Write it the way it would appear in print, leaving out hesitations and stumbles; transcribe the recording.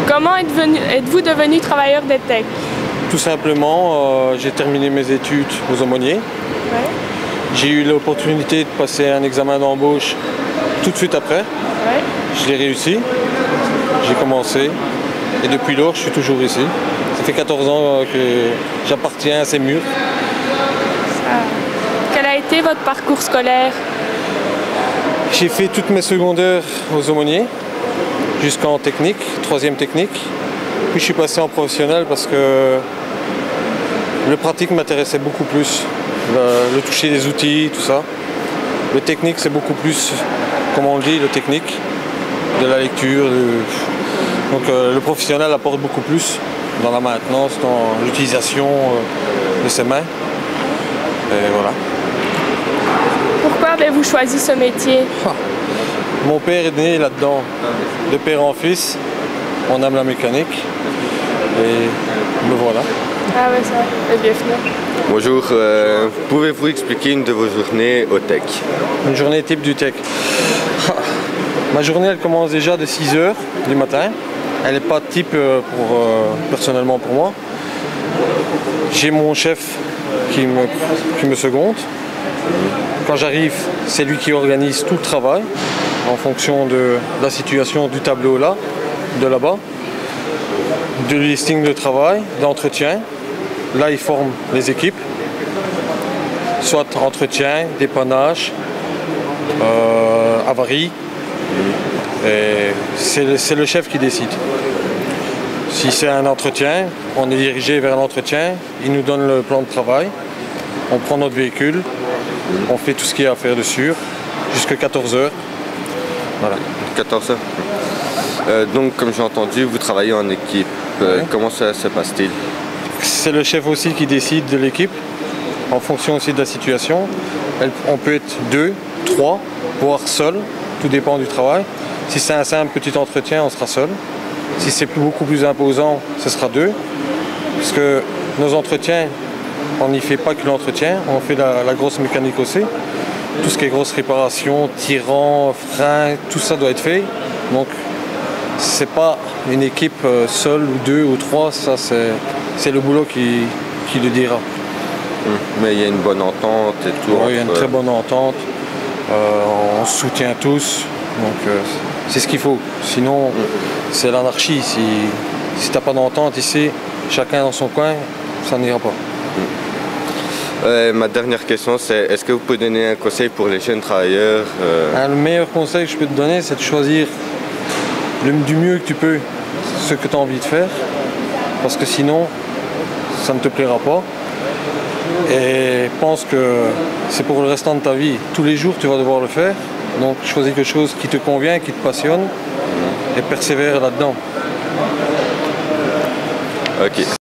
Comment êtes-vous devenu travailleur d'EdTech? Tout simplement, j'ai terminé mes études aux Aumôniers. Ouais. J'ai eu l'opportunité de passer un examen d'embauche tout de suite après. Ouais. Je l'ai réussi. J'ai commencé. Et depuis lors, je suis toujours ici. Ça fait 14 ans que j'appartiens à ces murs. Quel a été votre parcours scolaire? J'ai fait toutes mes secondaires aux Aumôniers, jusqu'en technique, 3e technique. Puis je suis passé en professionnel parce que le pratique m'intéressait beaucoup plus. Le toucher des outils, tout ça. Le technique, c'est beaucoup plus, comme on le dit, le technique, de la lecture. Donc le professionnel apporte beaucoup plus dans la maintenance, dans l'utilisation de ses mains. Et voilà. Pourquoi avez-vous choisi ce métier? Mon père est né là-dedans, de père en fils. On aime la mécanique. Et me voilà. Ah ouais, ça, et bienvenue. Bonjour, pouvez-vous expliquer une de vos journées au tech? Une journée type du tech. Ma journée, elle commence déjà de 6 h du matin. Elle n'est pas type personnellement pour moi. J'ai mon chef qui me seconde. Quand j'arrive, c'est lui qui organise tout le travail en fonction de la situation du tableau là, de là-bas, du listing de travail, d'entretien. Là, il forme les équipes, soit entretien, dépannage, avarie. Et c'est le chef qui décide. Si c'est un entretien, on est dirigé vers l'entretien, il nous donne le plan de travail, on prend notre véhicule, on fait tout ce qu'il y a à faire dessus, jusqu'à 14 h. Voilà. 14 h. Donc, comme j'ai entendu, vous travaillez en équipe. Ouais. Comment ça se passe-t-il? C'est le chef aussi qui décide de l'équipe, en fonction aussi de la situation. On peut être 2, 3, voire seul, tout dépend du travail. Si c'est un simple petit entretien, on sera seul. Si c'est beaucoup plus imposant, ce sera 2. Parce que nos entretiens, on n'y fait pas que l'entretien, on fait la grosse mécanique aussi. Tout ce qui est grosse réparation, tirant, frein, tout ça doit être fait. Donc c'est pas une équipe seule ou 2 ou 3, ça c'est le boulot qui le dira. Mais il y a une bonne entente et tout. Oui, il y a une très bonne entente. On se soutient tous. Donc c'est ce qu'il faut. Sinon, c'est l'anarchie. Si t'as pas d'entente ici, chacun dans son coin, ça n'ira pas. Ma dernière question, c'est est-ce que vous pouvez donner un conseil pour les jeunes travailleurs? Le meilleur conseil que je peux te donner, c'est de choisir du mieux que tu peux ce que tu as envie de faire. Parce que sinon, ça ne te plaira pas. Et pense que c'est pour le restant de ta vie. Tous les jours, tu vas devoir le faire. Donc, choisis quelque chose qui te convient, qui te passionne et persévère là-dedans. Ok.